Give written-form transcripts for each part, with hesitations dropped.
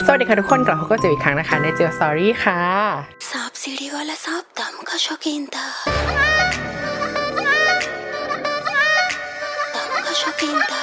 สวัสดีค่ะทุกคนกลับพบกับเจลอีกครั้งนะคะในเจลสตอรี่ค่ะซอบซีรีส์ว่าและซอบดำก็ชอบกินเธอดำก็ชอบกินเธอ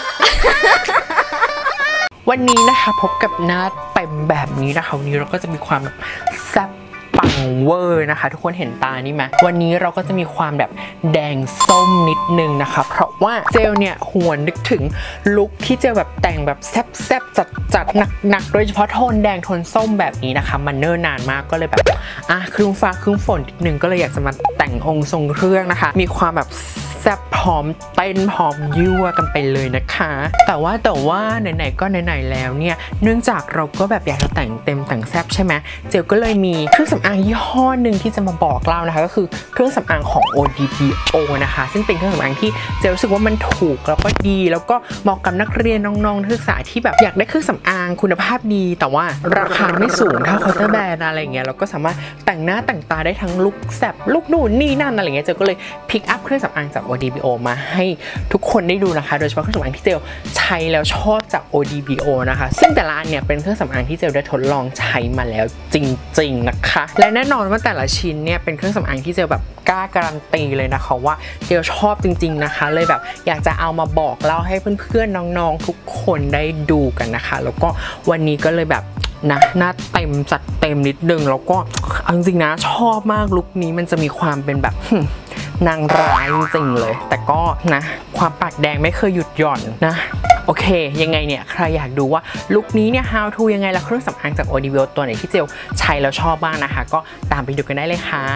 วันนี้นะคะพบกับหน้าเต็มแบบนี้นะคะวันนี้เราก็จะมีความแบบแซ่บปังเวอร์นะคะทุกคนเห็นตานี่ไหมวันนี้เราก็จะมีความแบบแดงส้มนิดนึงนะคะเพราะว่าเจลเนี่ยหวนนึกถึงลุคที่เจลแบบแต่งแบบแซ่บจัดหนักโดยเฉพาะโทนแดงโทนส้มแบบนี้นะคะมันเนิ่นนานมากก็เลยแบบครึ้มฟ้าครึ้มฝนนิดนึงก็เลยอยากจะมาแต่งองค์ทรงเครื่องนะคะมีความแบบแซ่บพร้อมเต้นพร้อมยั่วกันไปเลยนะคะแต่ว่าไหนๆก็ไหนๆแล้วเนี่ยเนื่องจากเราก็แบบอยากจะแต่งเต็มแต่งแซ่บใช่ไหมเจลก็เลยมีเครื่องสำอางยี่ห้อหนึ่งที่จะมาบอกเล่านะคะก็คือเครื่องสำอางของ ODBO นะคะซึ่งเป็นเครื่องสำอางที่เจลรู้สึกว่ามันถูกแล้วก็ดีแล้วก็เหมาะกับนักเรียนน้องๆนักศึกษาที่แบบอยากได้เครื่องสำอางคุณภาพดีแต่ว่าราคาไม่สูงเท่าเคาน์เตอร์แบรนด์อะไรเงี้ยเราก็สามารถแต่งหน้าแต่งตาได้ทั้งลุคแซ่บลุคนู่นนี่นั่นอะไรเงี้ยเจลก็เลยพิกอัพเครื่องสำอางจาก ODBO มาให้ทุกคนได้ดูนะคะโดยเฉพาะเครื่องสำอางที่เจลใช้แล้วชอบจาก ODBO นะคะซึ่งแต่ละอันเนี่ยเป็นเครื่องสำอางที่เจลได้ทดลองใช้มาแล้วจริงๆนะคะและแน่นอนว่าแต่ละชิ้นเนี่ยเป็นเครื่องสำอางที่เจลแบบกล้าการันตีเลยนะคะว่าเจลชอบจริงๆนะคะเลยแบบอยากจะเอามาบอกเล่าให้เพื่อนๆน้องๆทุกคนได้ดูกันนะคะแล้วก็วันนี้ก็เลยแบบนะหน้าเต็มจัดเต็มนิดนึงแล้วก็เอาจริงๆนะชอบมากลุคนี้มันจะมีความเป็นแบบนางร้ายจริงๆเลยแต่ก็นะความปากแดงไม่เคยหยุดหย่อนนะโอเคยังไงเนี่ยใครอยากดูว่าลุคนี้เนี่ย how to ยังไงแล้วเครื่องสำอางจาก ODBO ตัวไหนที่เจลใช้แล้วชอบบ้างนะคะก็ตามไปดูกันได้เลยค่ะ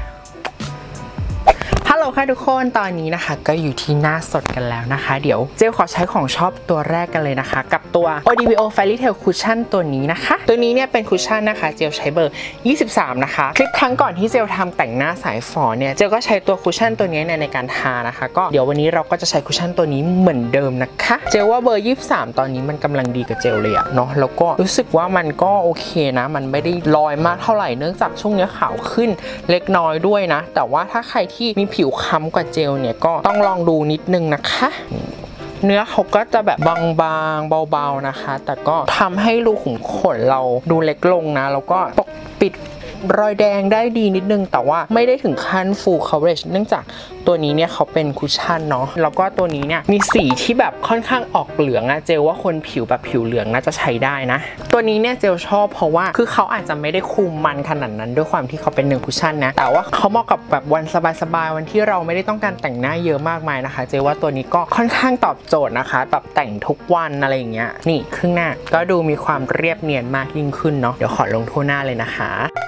ฮัลโหลค่ะทุกคนตอนนี้นะคะก็อยู่ที่หน้าสดกันแล้วนะคะเดี๋ยวเจลขอใช้ของชอบตัวแรกกันเลยนะคะกับตัว ODBO Fairy Tale Cushion ตัวนี้นะคะตัวนี้เนี่ยเป็นคุชชั่นนะคะเจลใช้เบอร์23นะคะคลิปครั้งก่อนที่เจลทำแต่งหน้าสายฝอเนี่ยเจลก็ใช้ตัวคุชชั่นตัวนี้ในการทานะคะก็เดี๋ยววันนี้เราก็จะใช้คุชชั่นตัวนี้เหมือนเดิมนะคะเจลว่าเบอร์23ตอนนี้มันกำลังดีกับเจลเลยอะเนาะแล้วก็รู้สึกว่ามันก็โอเคนะมันไม่ได้ลอยมากเท่าไหร่เนื่องจากช่วงนี้ขาวขึ้นเล็กน้อยด้วยนะแต่ว่าถ้าใครที่มีผิวค้ำกว่าเจลเนี่ยก็ต้องลองดูนิดนึงนะคะเนื้อเขาก็จะแบบบางๆเบาๆนะคะแต่ก็ทำให้รูขุมขนเราดูเล็กลงนะแล้วก็ปกปิดรอยแดงได้ดีนิดนึงแต่ว่าไม่ได้ถึงขั้น full coverage เนื่องจากตัวนี้เนี่ยเขาเป็นคุชชั่นเนาะแล้วก็ตัวนี้เนี่ยมีสีที่แบบค่อนข้างออกเหลืองอะเจลว่าคนผิวแบบผิวเหลืองน่าจะใช้ได้นะตัวนี้เนี่ยเจลชอบเพราะว่าคือเขาอาจจะไม่ได้คุมมันขนาดนั้นด้วยความที่เขาเป็น1คุชชั่นนะแต่ว่าเขาเหมาะกับแบบวันสบายๆวันที่เราไม่ได้ต้องการแต่งหน้าเยอะมากมายนะคะเจลว่าตัวนี้ก็ค่อนข้างตอบโจทย์นะคะแบบแต่งทุกวันอะไรอย่างเงี้ยนี่ครึ่งหน้าก็ดูมีความเรียบเนียนมากยิ่งขึ้นเนาะเดี๋ยวขอลงทั่วหน้าเลยนะคะ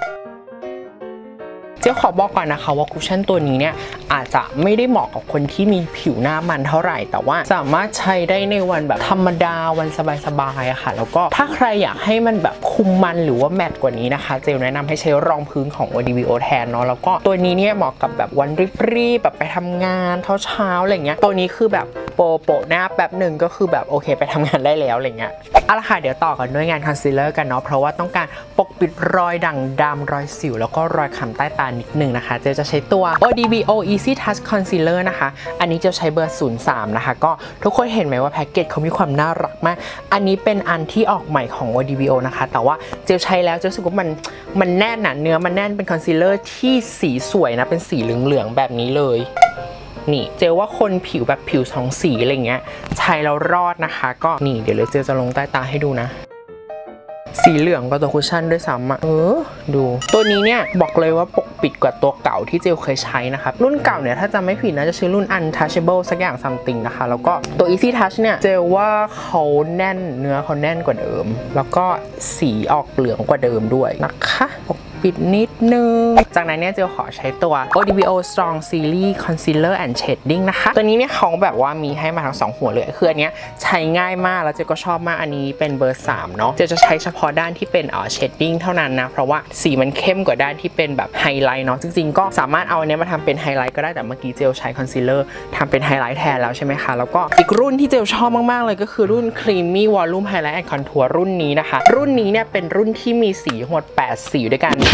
เจลขอบอกก่อนนะคะว่าคุชชั่นตัวนี้เนี่ยอาจจะไม่ได้เหมาะกับคนที่มีผิวหน้ามันเท่าไหร่แต่ว่าสามารถใช้ได้ในวันแบบธรรมดาวันสบายๆอะค่ะแล้วก็ถ้าใครอยากให้มันแบบคุมมันหรือว่าแมตต์กว่านี้นะคะเจลแนะนำให้ใช้รองพื้นของ ODBO แทนเนาะแล้วก็ตัวนี้เนี่ยเหมาะกับแบบวันรีบๆแบบไปทำงานเช้าอะไรเงี้ยตัวนี้คือแบบโปะหน้าแป๊บหนึ่งก็คือแบบโอเคไปทำงานได้แล้วอะไรเงี้ยเอาละค่ะเดี๋ยวต่อกันด้วยงานคอนซีลเลอร์กันเนาะเพราะว่าต้องการปกปิดรอยด่างดำรอยสิวแล้วก็รอยขำใต้ตานิดนึงนะคะเจลจะใช้ตัว ODBO Easy Touch Concealer นะคะอันนี้เจลใช้เบอร์03นะคะก็ทุกคนเห็นไหมว่าแพ็กเกจเขามีความน่ารักมากอันนี้เป็นอันที่ออกใหม่ของ ODBO นะคะแต่ว่าเจลใช้แล้วเจลรู้สึกว่ามันแน่นเนื้อมันแน่นเป็นคอนซีลเลอร์ที่สีสวยนะเป็นสีเหลืองๆแบบนี้เลยนี่เจลว่าคนผิวแบบผิวสองสีอะไรเงี้ยใช้แล้วรอดนะคะก็นี่เดี๋ยวเจลจะลงใต้ตาให้ดูนะสีเหลืองกว่าตัวคุชชั่นด้วยซ้ำอ่ะดูตัวนี้เนี่ยบอกเลยว่าปกปิดกว่าตัวเก่าที่เจลเคยใช้นะคะรุ่นเก่าเนี่ยถ้าจำไม่ผิดนะจะชื่อรุ่น Untouchable สักอย่าง something นะคะแล้วก็ตัว Easy Touch เนี่ยเจลว่าเขาแน่นเนื้อเขาแน่นกว่าเดิมแล้วก็สีออกเหลืองกว่าเดิมด้วยนะคะปิดนิดนึงจากนั้นเนี่ยเจลขอใช้ตัว ODBO Strong Series Concealer and Shading นะคะตัวนี้เนี่ยเขาแบบว่ามีให้มาทั้ง2หัวเลยคืออันเนี้ยใช้ง่ายมากแล้วเจลก็ชอบมากอันนี้เป็นเบอร์3เนาะเจลจะใช้เฉพาะด้านที่เป็นShading เท่านั้นนะเพราะว่าสีมันเข้มกว่าด้านที่เป็นแบบไฮไลท์เนาะจริงๆก็สามารถเอาอันนี้มาทำเป็นไฮไลท์ก็ได้แต่เมื่อกี้เจลใช้คอนซีลเลอร์ทำเป็นไฮไลท์แทนแล้วใช่ไหมคะแล้วก็อีกรุ่นที่เจลชอบมากๆเลยก็คือรุ่น Creamy Volume Highlight and Contour รุ่นนี้นะคะรุ่นนี้เนี่ยเป็นรุ่นที่มีสีทั้งหมด8สีด้วยกัน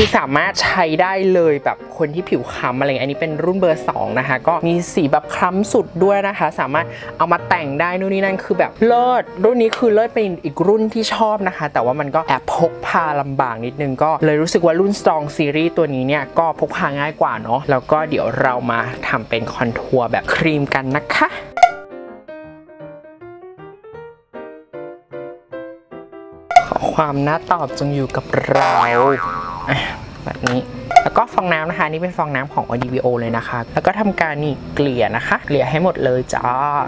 คือสามารถใช้ได้เลยแบบคนที่ผิวคล้ำอะไรอันนี้เป็นรุ่นเบอร์2นะคะก็มีสีแบบคล้ำสุดด้วยนะคะสามารถเอามาแต่งได้นู่นนี่นั่นคือแบบเลิศรุ่นนี้คือเลิศเป็นอีกรุ่นที่ชอบนะคะแต่ว่ามันก็แอบพกพาลำบากนิดนึงก็เลยรู้สึกว่ารุ่น Strong Series ตัวนี้เนี่ยก็พกพาง่ายกว่าเนาะแล้วก็เดี๋ยวเรามาทำเป็นคอนทัวร์แบบครีมกันนะคะขอความน่าตอบจงอยู่กับเราแบบนี้แล้วก็ฟองน้ำนะคะนี่เป็นฟองน้ำของ ODBO เลยนะคะแล้วก็ทำการนี่เกลี่ยนะคะเกลี่ยให้หมดเลยจ้า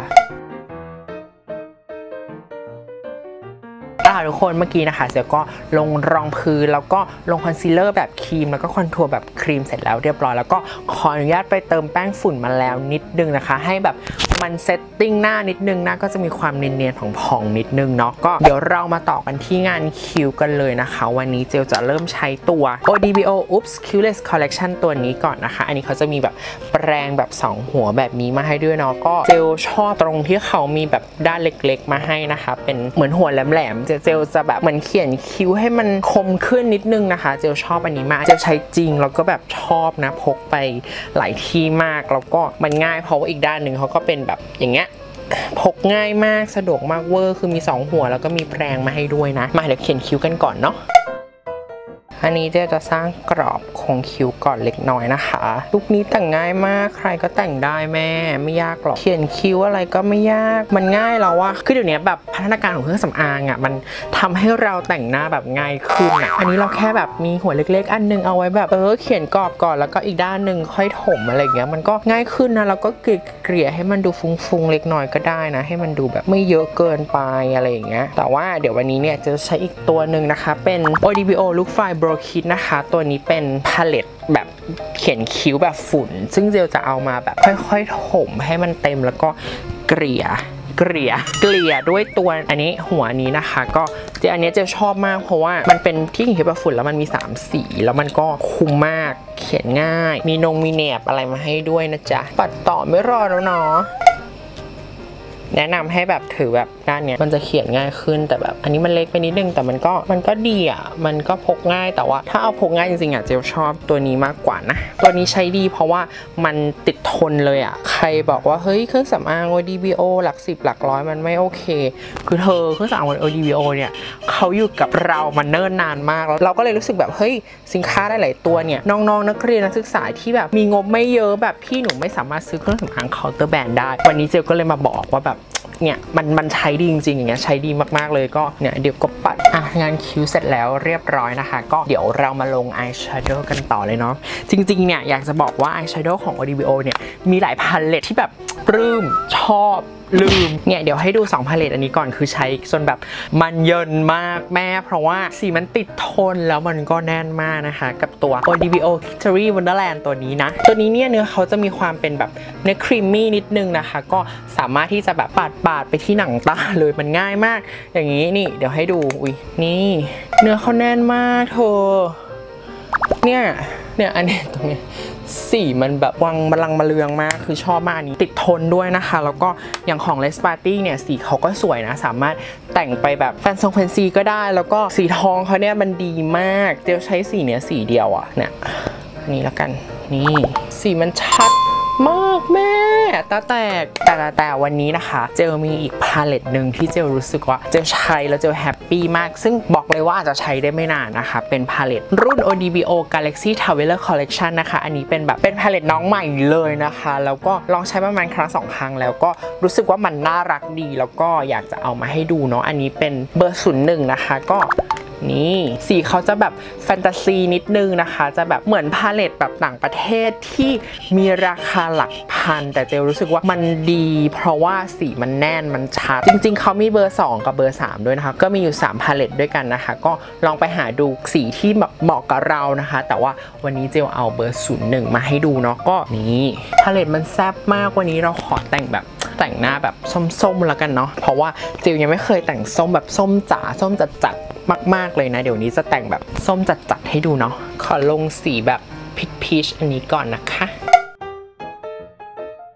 ทุกคนเมื่อกี้นะคะเซลก็ลงรองพื้นแล้วก็ลงคอนซีลเลอร์แบบครีมแล้วก็คอนทัวร์แบบครีมเสร็จแล้วเรียบร้อยแล้วก็ขออนุญาตไปเติมแป้งฝุ่นมาแล้วนิดนึงนะคะให้แบบมันเซตติ้งหน้านิดนึงหน้าก็จะมีความเนียนๆผ่องๆนิดนึงเนาะก็เดี๋ยวเรามาต่อกันที่งานคิ้วกันเลยนะคะวันนี้เจลจะเริ่มใช้ตัว ODBO Oops Cuteless Collection ตัวนี้ก่อนนะคะอันนี้เขาจะมีแบบแปรงแบบ2หัวแบบนี้มาให้ด้วยเนาะก็เจลชอบตรงที่เขามีแบบด้านเล็กๆมาให้นะคะเป็นเหมือนหัวแหลมๆเจลจะแบบเหมือนเขียนคิ้วให้มันคมขึ้นนิดนึงนะคะเจลชอบอันนี้มากเจลใช้จริงแล้วก็แบบชอบนะพกไปหลายที่มากแล้วก็มันง่ายเพราะว่าอีกด้านหนึ่งเขาก็เป็นแบบอย่างเงี้ยพกง่ายมากสะดวกมากเวอร์คือมี2หัวแล้วก็มีแปรงมาให้ด้วยนะมาเดี๋ยวเขียนคิ้วกันก่อนเนาะอันนี้เจลจะสร้างกรอบโครงคิ้วก่อนเล็กน้อยนะคะลุคนี้แต่งง่ายมากใครก็แต่งได้แม่ไม่ยากหรอกเขียนคิ้วอะไรก็ไม่ยากมันง่ายแล้วอะคือเดี๋ยวนี้แบบพัฒนาการของเครื่องสำอางอะมันทำให้เราแต่งหน้าแบบง่ายขึ้นอะอันนี้เราแค่แบบมีหัวเล็กๆอันนึงเอาไว้แบบเขียนกรอบก่อนแล้วก็อีกด้านหนึ่งค่อยถมอะไรเงี้ยมันก็ง่ายขึ้นนะแล้วก็เกลี่ยให้มันดูฟุ้งๆเล็กน้อยก็ได้นะให้มันดูแบบไม่เยอะเกินไปอะไรอย่างเงี้ยแต่ว่าเดี๋ยววันนี้เนี่ยจะใช้อีกตัวหนึ่งนะคะเป็น ODBO Look Fine Brow Kit นะคะตัวนี้เป็นพาเลตแบบเขียนคิ้วแบบฝุ่นซึ่งเจลจะเอามาแบบค่อยๆถมให้มันเต็มแล้วก็เกลี่ยด้วยตัวอันนี้หัวนี้นะคะก็อันนี้เจลชอบมากเพราะว่ามันเป็นที่เขียนคิ้วแบบฝุ่นแล้วมันมี3สีแล้วมันก็คุ้มมากเขียนง่ายมีมีแหนบอะไรมาให้ด้วยนะจ๊ะปัดต่อไม่รอแล้วเนาะแนะนำให้แบบถือแบบด้านเนี้ยมันจะเขียนง่ายขึ้นแต่แบบอันนี้มันเล็กไปนิดนึงแต่มันก็ดีอ่ะมันก็พกง่ายแต่ว่าถ้าเอาพกง่ายจริงๆอ่ะเจลชอบตัวนี้มากกว่านะตัวนี้ใช้ดีเพราะว่ามันติดทนเลยอ่ะใครบอกว่าเฮ้ยเครื่องสำอาง ODBO หลัก10หลักร้อยมันไม่โอเคคือเครื่องสำอาง ODBO เนี่ยเขาอยู่กับเรามาเนิ่นนานมากแล้วเราก็เลยรู้สึกแบบเฮ้ยสินค้าได้หลายตัวเนี่ยน้องๆนักเรียนนักศึกษาที่แบบมีงบไม่เยอะแบบพี่หนูไม่สามารถซื้อเครื่องสำอางเคาน์เตอร์แบรนด์ได้วันนี้เจลก็เลยมาบอกว่าแบบเนี่ยมันใช้ดีจริงๆอย่างเงี้ยใช้ดีมากๆเลยก็เนี่ยเดี๋ยวก็ปัดงานคิ้วเสร็จแล้วเรียบร้อยนะคะก็เดี๋ยวเรามาลงอายแชโดว์กันต่อเลยเนาะจริงๆเนี่ยอยากจะบอกว่าอายแชโดว์ของ ODBO เนี่ยมีหลายพาเลตที่แบบปลื้มชอบลืมเนี่ยเดี๋ยวให้ดู2พาเลตอันนี้ก่อนคือใช้จนแบบมันเยินมากแม่เพราะว่าสีมันติดทนแล้วมันก็แน่นมากนะคะกับตัว ODBO Glittery Wonderland ตัวนี้นะตัวนี้เนี่ยเนื้อเขาจะมีความเป็นแบบเนื้อครีมมี่นิดนึงนะคะก็สามารถที่จะแบบปาดไปที่หนังตาเลยมันง่ายมากอย่างนี้นี่เดี๋ยวให้ดูอุ้ยนี่เนื้อเขาแน่นมากเธอเนี่ยอันนี้ตรงนี้สีมันแบบวังบลังมาเลืองมากคือชอบมากนี้ติดทนด้วยนะคะแล้วก็อย่างของ Les Party เนี่ยสีเขาก็สวยนะสามารถแต่งไปแบบแฟนซีก็ได้แล้วก็สีทองเขาเนี่ยมันดีมากเจลใช้สีเนี้ยสีเดียวอ่ะเนี่ยอันนี้แล้วกันนี่สีมันชัดมากแม่ตาแตกแต่วันนี้นะคะเจลมีอีกพาเลตหนึ่งที่เจลรู้สึกว่าเจลใช้แล้วเจลแฮปปี้มากซึ่งบอกเลยว่าอาจจะใช้ได้ไม่นานนะคะเป็นพาเลตรุ่น ODBO Galaxy Traveler Collection นะคะอันนี้เป็นแบบเป็นพาเลตน้องใหม่เลยนะคะแล้วก็ลองใช้ประมาณครั้ง2 ครั้งแล้วก็รู้สึกว่ามันน่ารักดีแล้วก็อยากจะเอามาให้ดูเนาะอันนี้เป็นเบอร์01นะคะก็นี่สีเขาจะแบบแฟนตาซีนิดนึงนะคะจะแบบเหมือนพาเลตแบบต่างประเทศที่มีราคาหลักพันแต่เจลรู้สึกว่ามันดีเพราะว่าสีมันแน่นมันชัดจริงๆเขามีเบอร์2กับเบอร์3ด้วยนะคะก็มีอยู่3พาเลตด้วยกันนะคะก็ลองไปหาดูสีที่เหมาะกับเรานะคะแต่ว่าวันนี้เจลเอาเบอร์01มาให้ดูเนาะก็นี่พาเลตมันแซ่บมากวันนี้เราขอแต่งหน้าแบบส้มๆแล้วกันเนาะเพราะว่าเจลยังไม่เคยแต่งส้มแบบส้มจ๋าส้มจัดมากๆเลยนะเดี๋ยวนี้จะแต่งแบบส้มจัดให้ดูเนาะขอลงสีแบบพีชอันนี้ก่อนนะคะสี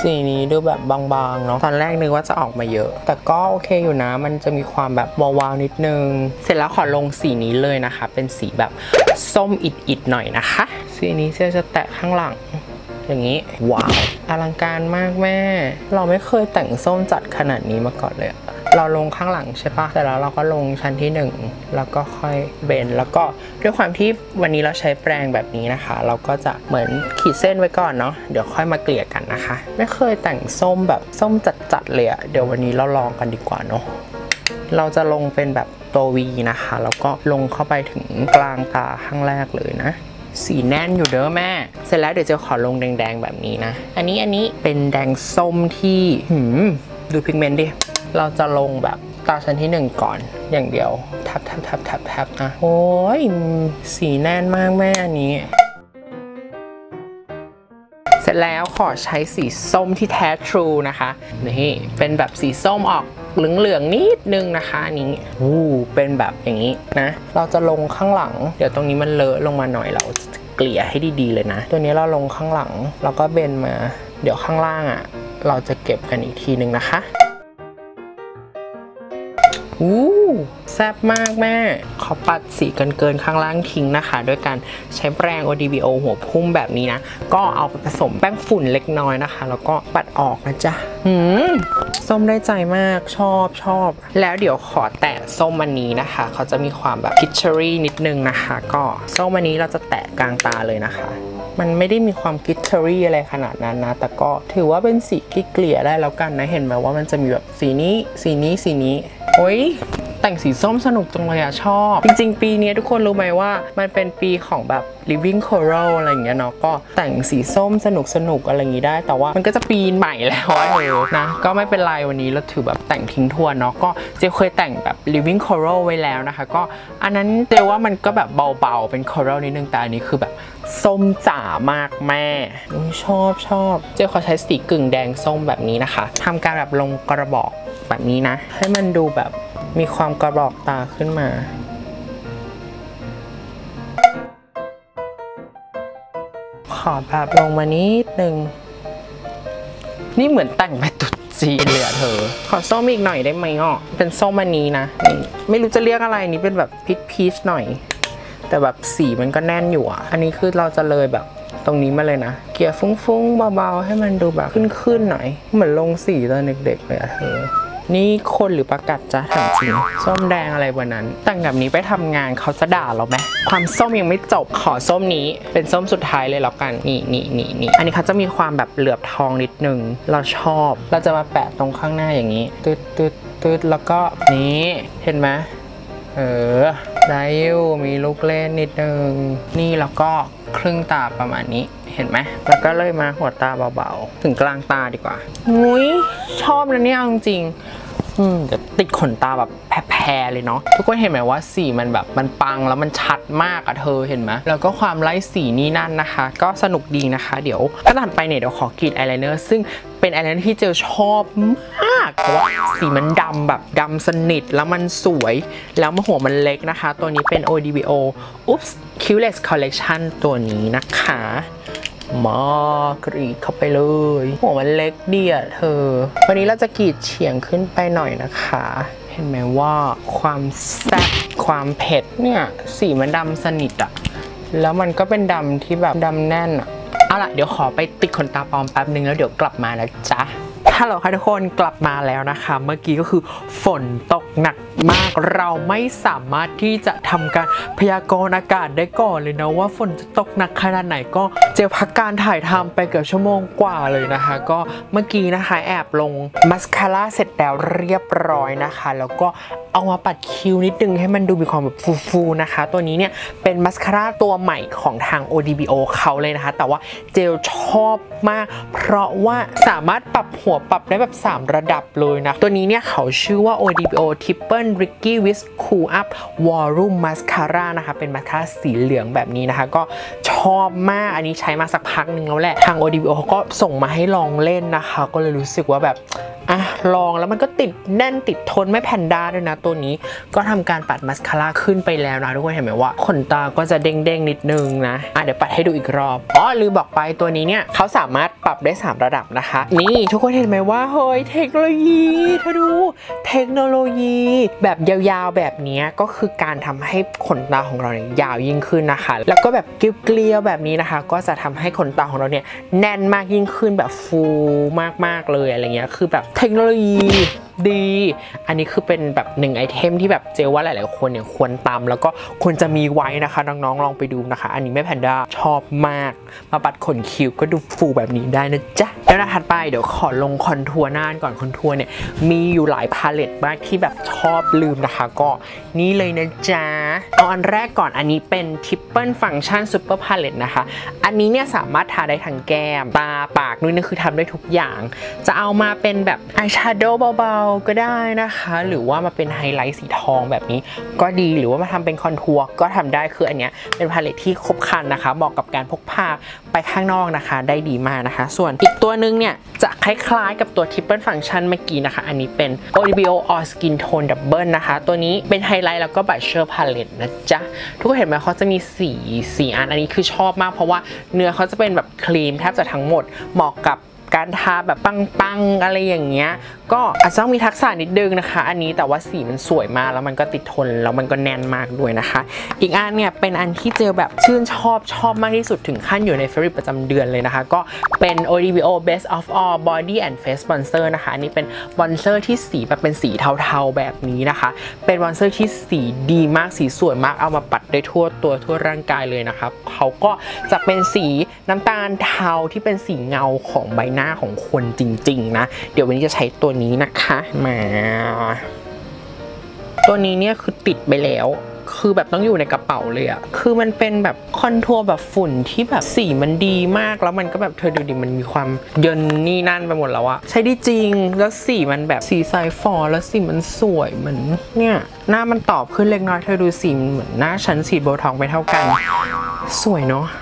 สีนี้ดูแบบบางๆเนาะตอนแรกนึกว่าจะออกมาเยอะแต่ก็โอเคอยู่นะมันจะมีความแบบวาวๆนิดนึงเสร็จแล้วขอลงสีนี้เลยนะคะเป็นสีแบบส้มอิดๆหน่อยนะคะสีนี้จะแตะข้างหลังอย่างนี้ว้าวอลังการมากแม่เราไม่เคยแต่งส้มจัดขนาดนี้มาก่อนเลยเราลงข้างหลังใช่ปะแต่แล้วเราก็ลงชั้นที่1แล้วก็ค่อยเบนแล้วก็ด้วยความที่วันนี้เราใช้แปรงแบบนี้นะคะเราก็จะเหมือนขีดเส้นไว้ก่อนเนาะเดี๋ยวค่อยมาเกลี่ยกันนะคะไม่เคยแต่งส้มแบบส้มจัดๆเลยเดี๋ยววันนี้เราลองกันดีกว่าเนาะเราจะลงเป็นแบบตัววีนะคะแล้วก็ลงเข้าไปถึงกลางตาข้างแรกเลยนะสีแน่นอยู่เด้อแม่เสร็จแล้วเดี๋ยวจะขอลงแดงๆแบบนี้นะอันนี้เป็นแดงส้มที่ดูพิกเมนต์ดิเราจะลงแบบตาชั้นที่1ก่อนอย่างเดียวทับนะโอ้ยสีแน่นมากแม่อันนี้เสร็จแล้วขอใช้สีส้มที่แท้ทรูนะคะนี่เป็นแบบสีส้มออกเหลืองๆนิดนึงนะคะอันนี้เป็นแบบอย่างนี้นะเราจะลงข้างหลังเดี๋ยวตรงนี้มันเลอะลงมาหน่อยเราเกลี่ยให้ดีๆเลยนะตัวนี้เราลงข้างหลังแล้วก็เบนมาเดี๋ยวข้างล่างเราจะเก็บกันอีกทีนึงนะคะแซ่บมากแม่ขอปัดสีเกินข้างล่างทิ้งนะคะด้วยการใช้แปรง ODBO หัวพุ่งแบบนี้นะก็เอาไปผสมแป้งฝุ่นเล็กน้อยนะคะแล้วก็ปัดออกนะจ๊ะส้มได้ใจมากชอบแล้วเดี๋ยวขอแตะส้มอันนี้นะคะเขาจะมีความแบบพิชเชอรี่นิดนึงนะคะก็ส้มอันนี้เราจะแตะกลางตาเลยนะคะมันไม่ได้มีความกิตเทอรี่อะไรขนาดนั้นนะแต่ก็ถือว่าเป็นสีเกลี่ยได้แล้วกันนะเห็นไหมว่ามันจะมีแบบสีนี้โอ้ยแต่งสีส้มสนุกจังเลยชอบจริงๆปีนี้ทุกคนรู้ไหมว่ามันเป็นปีของแบบ living coral อะไรอย่างเงี้ยเนาะก็แต่งสีส้มสนุกอะไรอย่างงี้ได้แต่ว่ามันก็จะปีใหม่แล้วนะก็ไม่เป็นไรวันนี้เราถือแบบแต่งทิ้งทวนเนาะก็เจเคยแต่งแบบ living coral ไว้แล้วนะคะก็อันนั้นเจว่ามันก็แบบเบาๆเป็น coral นิดนึงแต่อันนี้คือแบบส้มจ๋ามากแม่ชอบเจขอใช้สีกึ่งแดงส้มแบบนี้นะคะทำการแบบลงกระบอกแบบนี้นะให้มันดูแบบมีความกระบอกตาขึ้นมาขอแบบลงมานิดนึงนี่เหมือนแต่งไปตุ๊ดจีนเลยเธอขอส้มอีกหน่อยได้ไหมเป็นส้มอันนี้นะไม่รู้จะเรียกอะไรนี่เป็นแบบพีชหน่อยแต่แบบสีมันก็แน่นอยู่อันนี้คือเราจะเลยแบบตรงนี้มาเลยนะเกลี่ยฟุ้งๆเบาๆให้มันดูแบบขึ้นหน่อยเหมือนลงสีตอนเด็กๆเลยเธอนี่คนหรือประกัดจ้ะถามจริงส้มแดงอะไรวันนั้นแต่งแบบนี้ไปทำงานเขาจะด่าเราไหมความส้มยังไม่จบขอส้มนี้เป็นส้มสุดท้ายเลยแล้วกันนี่อันนี้เขาจะมีความแบบเหลือบทองนิดนึงเราชอบเราจะมาแปะตรงข้างหน้าอย่างนี้ตืดแล้วก็นี่เห็นไหมได้อยู่มีลูกเล่นนิดนึงนี่แล้วก็ครึ่งตาประมาณนี้เห็นไหมแล้วก็เลยมาหัวตาเบาๆถึงกลางตาดีกว่าชอบนะเนี่ยจริงเดี๋ยวติดขนตาแบบแพ้เลยเนาะทุกคนเห็นไหมว่าสีมันแบบมันปังแล้วมันชัดมากเธอเห็นไหมแล้วก็ความไล่สีนี่นั่นนะคะก็สนุกดีนะคะเดี๋ยวก็ตัดไปเนี่ยเดี๋ยวขอกรีดอายไลเนอร์ซึ่งเป็นอายไลเนอร์ที่เจอชอบมากเพราะว่าสีมันดำแบบดำสนิทแล้วมันสวยแล้วหัวมันเล็กนะคะตัวนี้เป็น ODBO Oops Cuteless Collection ตัวนี้นะคะมากรีดเข้าไปเลยหัวมันเล็กดีเธอวันนี้เราจะกรีดเฉียงขึ้นไปหน่อยนะคะเห็นไหมว่าความแซ่บความเผ็ดเนี่ยสีมันดำสนิทแล้วมันก็เป็นดำที่แบบดำแน่นเอาล่ะเดี๋ยวขอไปติดขนตาปลอมแป๊บนึงแล้วเดี๋ยวกลับมานะจ๊ะฮัลโหลค่ะทุกคนกลับมาแล้วนะคะเมื่อกี้ก็คือฝนตกหนักมากเราไม่สามารถที่จะทำการพยากรณ์อากาศได้ก่อนเลยนะว่าฝนจะตกหนักขนาดไหนก็เจอพักการถ่ายทำไปเกือบชั่วโมงกว่าเลยนะคะก็เมื่อกี้นะคะแอบลงมัสคาร่าเสร็จแล้วเรียบร้อยนะคะแล้วก็เอามาปัดคิ้วนิดนึงให้มันดูมีความแบบฟูๆนะคะตัวนี้เนี่ยเป็นมัสคาร่าตัวใหม่ของทาง ODBO เขาเลยนะคะแต่ว่าเจลชอบมากเพราะว่าสามารถปรับหัวปรับได้แบบ3ระดับเลยนะตัวนี้เนี่ยเขาชื่อว่า ODBO Triple Ricky With Cool Up Volume Mascara นะคะเป็นมาสคาร่าสีเหลืองแบบนี้นะคะก็ชอบมากอันนี้ใช้มาสักพักนึงแล้วแหละทาง ODBO เขาก็ส่งมาให้ลองเล่นนะคะก็เลยรู้สึกว่าแบบคลองแล้วมันก็ติดแน่นติดทนไม่แพนด้าด้วยนะตัวนี้ก็ทำการปัดมัสคาร่าขึ้นไปแล้วนะทุกคนเห็นไหมว่าขนตาก็จะเด้งๆนิดนึงนะเดี๋ยวปัดให้ดูอีกรอบลืมบอกไปตัวนี้เนี่ยเขาสามารถปรับได้3ระดับนะคะนี่ทุกคนเห็นไหมว่าเฮ้ยเทคโนโลยีเธอดูเทคโนโลยีแบบยาวๆแบบนี้ก็คือการทำให้ขนตาของเราเนี่ยยาวยิ่งขึ้นนะคะแล้วก็แบบเกลียวๆแบบนี้นะคะก็จะทำให้ขนตาของเราเนี่ยแน่นมากยิ่งขึ้นแบบฟูมากๆเลยอะไรเงี้ยคือแบบเทคโนโลยีดีอันนี้คือเป็นแบบ1ไอเทมที่แบบเจลว่าหลายๆคนเนี่ยควรตามแล้วก็ควรจะมีไว้นะคะน้องๆลองไปดูนะคะอันนี้แม่แพนด้าชอบมากมาปัดขนคิ้วก็ดูฟูแบบนี้ได้นะจ๊ะแล้วถัดไปเดี๋ยวขอลงคอนทัวร์หน้าก่อนคอนทัวร์เนี่ยมีอยู่หลายพาเลตมากที่แบบชอบลืมนะคะก็นี่เลยนะจ๊ะเอาอันแรกก่อนอันนี้เป็น Triple Function Super Palette นะคะอันนี้เนี่ยสามารถทาได้ทั้งแก้มตาปากนู่นนี่คือทำได้ทุกอย่างจะเอามาเป็นแบบอายแชโดว์เบาๆก็ได้นะคะหรือว่ามาเป็นไฮไลท์สีทองแบบนี้ก็ดีหรือว่ามาทำเป็นคอนทัวร์ก็ทำได้คืออันเนี้ยเป็นพาเลตที่ครบครันนะคะเหมาะกับการพกพาไปข้างนอกนะคะได้ดีมากนะคะส่วนอีกตัวนึงเนี่ยจะคล้ายๆกับตัว Triple Function เมื่อกี้นะคะอันนี้เป็น ODBO All Skin Tone Double นะคะตัวนี้เป็นไฮไลท์แล้วก็บัชเชอร์พาเลตนะจ๊ะทุกคนเห็นไหมเขาจะมีสีอันนี้คือชอบมากเพราะว่าเนื้อเขาจะเป็นแบบครีมแทบจะทั้งหมดเหมาะกับการทาแบบปังๆอะไรอย่างเงี้ยก็อาจจะต้องมีทักษะนิดนึงนะคะอันนี้แต่ว่าสีมันสวยมากแล้วมันก็ติดทนแล้วมันก็แน่นมากด้วยนะคะอีกอันเนี่ยเป็นอันที่เจอแบบชื่นชอบมากที่สุดถึงขั้นอยู่ในเฟรนด์ประจำเดือนเลยนะคะก็เป็น ODBO Best of All Body and Face Bronzer นะคะอันนี้เป็นบอนเซอร์ที่สีแบบเป็นสีเทาๆแบบนี้นะคะเป็นบอนเซอร์ที่สีดีมากสีสวยมากเอามาปัดได้ทั่วตัวทั่วร่างกายเลยนะคะเขาก็จะเป็นสีน้ำตาลเทาที่เป็นสีเงาของใบหน้าของคนจริงๆนะเดี๋ยววันนี้จะใช้ตัวนี้นะคะมาตัวนี้เนี่ยคือติดไปแล้วคือแบบต้องอยู่ในกระเป๋าเลยอะคือมันเป็นแบบคอนทัวร์แบบฝุ่นที่แบบสีมันดีมากแล้วมันก็แบบเธอดูดิมันมีความเยินนี่นั่นไปหมดแล้วอะใช้ได้จริงแล้วสีมันแบบสีใสฟอแล้วสีมันสวยเหมือนเนี่ยหน้ามันตอบขึ้นเล็กน้อยเธอดูสีมันเหมือนหน้าฉันฉีดโบท็อกซ์ไปเท่ากันสวยเนาะ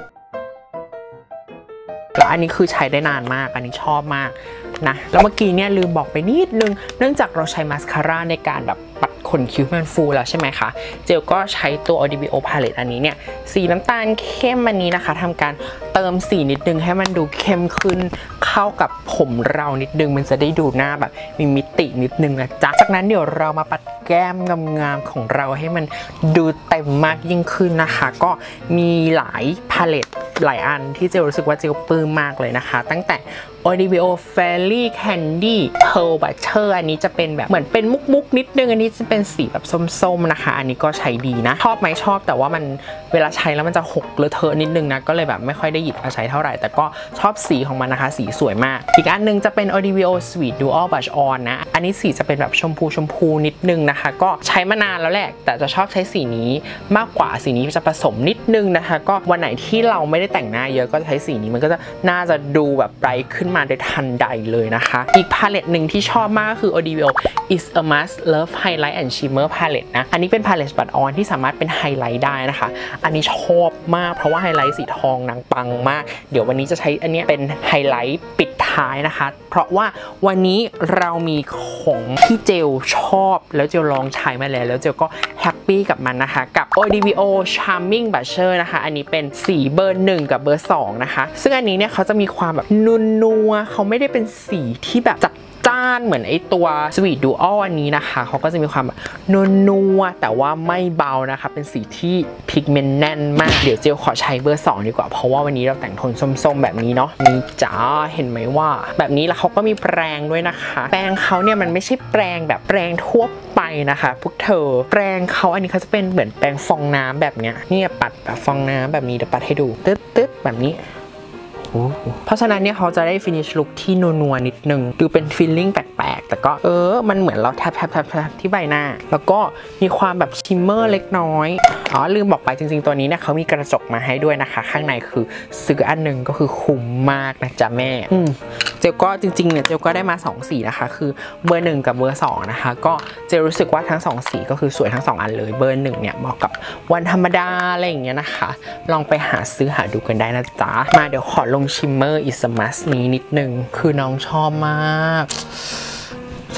แล้วอันนี้คือใช้ได้นานมากอันนี้ชอบมากนะแล้วเมื่อกี้เนี่ยลืมบอกไปนิดนึงเนื่องจากเราใช้มาสคาร่าในการแบบปัดขนคิ้วมันฟูแล้วใช่ไหมคะเจลก็ใช้ตัว ODBO Palette อันนี้เนี่ยสีน้ำตาลเข้มอันนี้นะคะทำการเติมสีนิดนึงให้มันดูเข้มขึ้นเข้ากับผมเรานิดนึงมันจะได้ดูหน้าแบบมีมิตินิดนึงนะจ๊ะจากนั้นเดี๋ยวเรามาปัดแก้มงามๆของเราให้มันดูเต็มมากยิ่งขึ้นนะคะก็มีหลายพาเลตหลายอันที่เจลรู้สึกว่าเจลปลื้มมากเลยนะคะตั้งแต่ ODBO Fairy Candy Pearl Butter อันนี้จะเป็นแบบเหมือนเป็นมุกนิดนึงอันนี้จะเป็นสีแบบส้มๆนะคะอันนี้ก็ใช้ดีนะชอบไหมชอบแต่ว่ามันเวลาใช้แล้วมันจะหกเลอะเทอะนิดนึงนะก็เลยแบบไม่ค่อยได้หยิบมาใช้เท่าไหร่แต่ก็ชอบสีของมันนะคะสีสวยมากอีกอันนึงจะเป็น ODBO Sweet Dual Blush On นะอันนี้สีจะเป็นแบบชมพูนิดนึงนะคะก็ใช้มานานแล้วแหละแต่จะชอบใช้สีนี้มากกว่าสีนี้จะผสมนิดนึงนะคะก็วันไหนที่เราไม่ได้แต่งหน้าเยอะก็จะใช้สีนี้มันก็จะน่าจะดูแบบไบรท์ขึ้นมาโดยทันใดเลยนะคะอีกพาเลตหนึ่งที่ชอบมากคือ ODBO Is a Must Love Highlight and Shimmer Palette นะอันนี้เป็นพาเลตบัตออนที่สามารถเป็นไฮไลท์ได้นะคะอันนี้ชอบมากเพราะว่าไฮไลท์สีทองนางปังมากเดี๋ยววันนี้จะใช้อันนี้เป็นไฮไลท์ปิดท้ายนะคะเพราะว่าวันนี้เรามีของที่เจลชอบแล้วเจลลองใช้มาแล้วเจลก็แฮปปี้กับมันนะคะกับ ODBO Charming Blusher นะคะอันนี้เป็นสีเบอร์ 1กับเบอร์ 2นะคะซึ่งอันนี้เนี่ยเขาจะมีความแบบนัวเขาไม่ได้เป็นสีที่แบบจัดจ้านเหมือนไอตัว Sweet Dual อันนี้นะคะเขาก็จะมีความแบบนัวแต่ว่าไม่เบานะคะเป็นสีที่พิกเมนต์แน่นมากเดี๋ยวเจลขอใช้เบอร์ 2ดีกว่าเพราะว่าวันนี้เราแต่งโทนส้มๆแบบนี้เนาะนี่จ้าเห็นไหมว่าแบบนี้แล้วเขาก็มีแปรงด้วยนะคะแปรงเขาเนี่ยมันไม่ใช่แปรงแบบแปรงทั่วไปนะคะพวกเธอแปรงเขาอันนี้เขาจะเป็นเหมือนแปรงฟองน้ำแบบเนี้ยนี่ปัดแบบฟองน้ำแบบนี้เดี๋ยวปัดให้ดูตึ๊ดแบบนี้เพราะฉะนั้นเนี่ยเขาจะได้ฟินิชลุคที่นัวๆนิดนึงดูเป็นฟีลลิ่งแปลกๆแต่ก็มันเหมือนเราแทบที่ใบหน้าแล้วก็มีความแบบชิมเมอร์เล็กน้อยลืมบอกไปจริงๆตัวนี้เนี่ยเขามีกระจกมาให้ด้วยนะคะข้างในคือซื้ออันนึงก็คือคุ้มมากนะจ๊ะแม่เจลก็จริงๆเนี่ยเจลก็ได้มา2สีนะคะคือเบอร์ 1กับเบอร์ 2นะคะก็เจลรู้สึกว่าทั้ง2สีก็คือสวยทั้ง2อันเลยเบอร์ 1เนี่ยเหมาะกับวันธรรมดาอะไรอย่างเงี้ยนะคะลองไปหาซื้อหาดูกันได้นะจ๊ะมาเดี๋ยวขอลงชิมเมอร์อิสมัสนี้นิดนึงคือน้องชอบมาก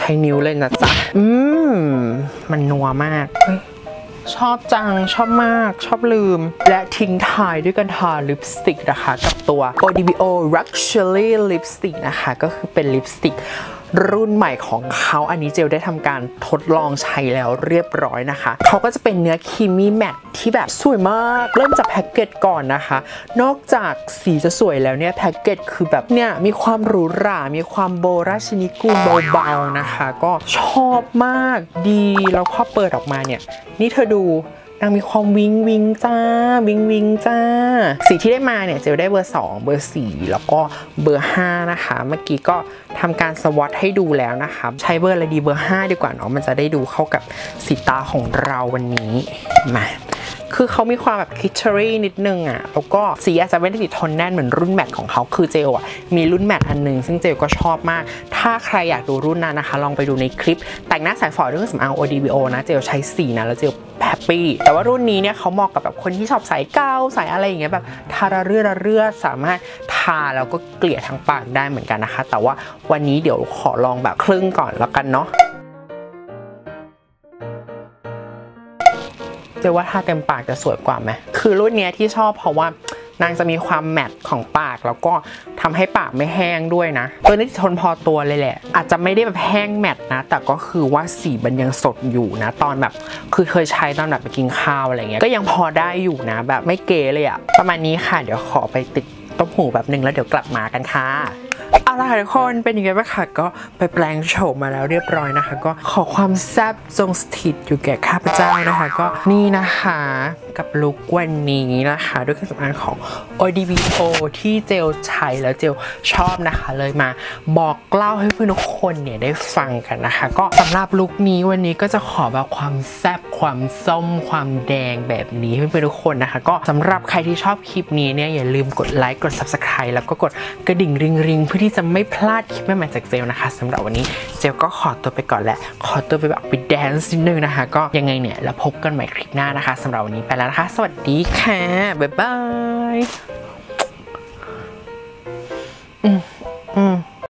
ช้นิ้วเลยนะจ๊ะมันนัวมากชอบจังชอบมากชอบลืมและทิ้งท้ายด้วยการทาลิปสติกนะคะกับตัว ODBO Luxury Lipstick นะคะก็คือเป็นลิปสติกรุ่นใหม่ของเขาอันนี้เจลได้ทำการทดลองใช้แล้วเรียบร้อยนะคะเขาก็จะเป็นเนื้อครีมมี่แมตที่แบบสวยมากเริ่มจากแพ็กเกจก่อนนะคะนอกจากสีจะสวยแล้วเนี่ยแพ็กเกจคือแบบเนี่ยมีความหรูหรามีความโบราณนิกูลเบาๆนะคะก็ชอบมากดีแล้วพอเปิดออกมาเนี่ยนี่เธอดูนางมีความวิงวิงจ้าวิงจ้าสีที่ได้มาเนี่ยเจลได้เบอร์2เบอร์4แล้วก็เบอร์5นะคะเมื่อกี้ก็ทำการสวอตให้ดูแล้วนะคะใช้เบอร์อะไรดีเบอร์5ดีกว่าเนาะมันจะได้ดูเข้ากับสีตาของเราวันนี้มาคือเขามีความแบบคิชเชอรี่นิดนึงอ่ะแล้วก็สีอาจจะไม่ได้ติดทนแน่นเหมือนรุ่นแมทของเขาคือเจลอ่ะมีรุ่นแมทอันนึงซึ่งเจลก็ชอบมากถ้าใครอยากดูรุ่นนั้นนะคะลองไปดูในคลิปแต่งหน้าสายฝอด้วยเครื่องสำอาง ODBO นะเจลใช้สีนะแล้วเจลแฮปปี้แต่ว่ารุ่นนี้เนี่ยเขาเหมาะกับแบบคนที่ชอบสายก้าวสายอะไรอย่างเงี้ยแบบทาระเรื่อสามารถทาแล้วก็เกลี่ยทั้งปากได้เหมือนกันนะคะแต่ว่าวันนี้เดี๋ยวขอลองแบบครึ่งก่อนแล้วกันเนาะเจลว่าทาเต็มปากจะสวยกว่าไหมคือรุ่นนี้ที่ชอบเพราะว่านางจะมีความแมตต์ของปากแล้วก็ทำให้ปากไม่แห้งด้วยนะตัวนี้ทนพอตัวเลยแหละอาจจะไม่ได้แบบแห้งแมตต์นะแต่ก็คือว่าสีมันยังสดอยู่นะตอนแบบคือเคยใช้ตอนแบบไปกินข้าวอะไรเงี้ยก็ยังพอได้อยู่นะแบบไม่เก๋เลยอะประมาณนี้ค่ะเดี๋ยวขอไปติดต้มหูแบบนึงแล้วเดี๋ยวกลับมากันค่ะเอาล่ะทุกคนเป็นยังไงบ้างคะก็ไปแปลงโฉมมาแล้วเรียบร้อยนะคะก็ขอความแซ่บจงสถิตอยู่แก่ข้าพเจ้านะคะก็นี่นะคะกับลุควันนี้นะคะด้วยเครื่องสำอางของ ODBO ที่เจลใช้แล้วเจลชอบนะคะเลยมาบอกเล่าให้เพื่อนทุกคนเนี่ยได้ฟังกันนะคะก็สำหรับลุคนี้วันนี้ก็จะขอแบบความแซ่บความส้มความแดงแบบนี้ให้เพื่อนทุกคนนะคะก็สำหรับใครที่ชอบคลิปนี้เนี่ยอย่าลืมกดไลค์กด Subscribe แล้วก็กดกระดิ่งริงเพื่อที่จะไม่พลาดคลิปใหม่ๆจากเจลนะคะสำหรับวันนี้เจลก็ขอตัวไปก่อนแหละขอตัวไปแบบไปแดนซ์นิดนึงนะคะก็ยังไงเนี่ยแล้วพบกันใหม่คลิปหน้านะคะสำหรับวันนี้ไปแล้วนะคะสวัสดีค่ะบ๊ายบาย